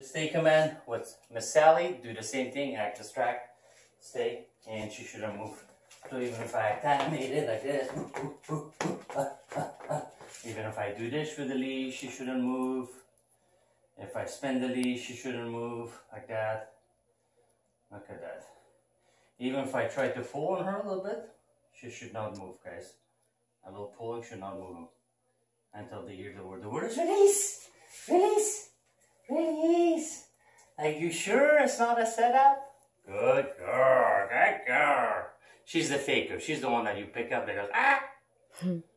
Stay command with Miss Sally. Do the same thing. Act distract. Stay. And she shouldn't move. So even if I animate it like this. Even if I do this with the leash, she shouldn't move. If I spin the leash, she shouldn't move. Like that. Look at that. Even if I try to pull on her a little bit, she should not move, guys. A little pulling should not move until they hear the word. The word is release! Release! Release! Are you sure it's not a setup? Good girl, good girl. She's the faker. She's the one that you pick up and goes, ah!